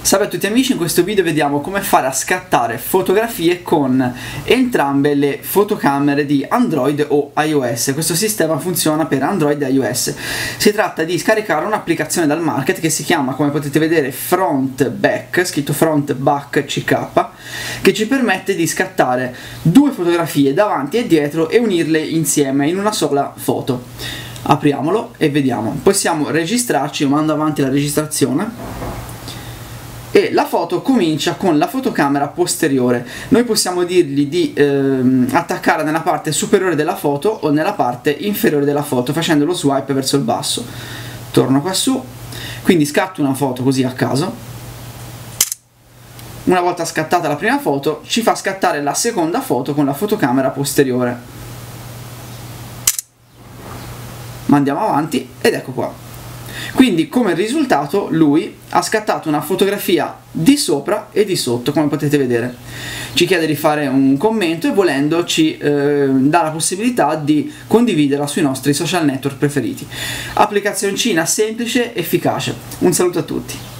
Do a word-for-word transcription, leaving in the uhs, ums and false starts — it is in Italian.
Salve a tutti amici, in questo video vediamo come fare a scattare fotografie con entrambe le fotocamere di Android o iOS. Questo sistema funziona per Android e iOS. Si tratta di scaricare un'applicazione dal market che si chiama, come potete vedere, Front Back, scritto Front Back C K, che ci permette di scattare due fotografie davanti e dietro e unirle insieme in una sola foto. Apriamolo e vediamo. Possiamo registrarci, io mando avanti la registrazione. E la foto comincia con la fotocamera posteriore. Noi possiamo dirgli di ehm, attaccare nella parte superiore della foto o nella parte inferiore della foto facendo lo swipe verso il basso. Torno qua su, quindi scatto una foto così a caso. Una volta scattata la prima foto ci fa scattare la seconda foto con la fotocamera posteriore. Mandiamo avanti ed ecco qua. Quindi come risultato lui ha scattato una fotografia di sopra e di sotto, come potete vedere. Ci chiede di fare un commento e volendo ci eh, dà la possibilità di condividerla sui nostri social network preferiti. Applicazioncina semplice, efficace. Un saluto a tutti.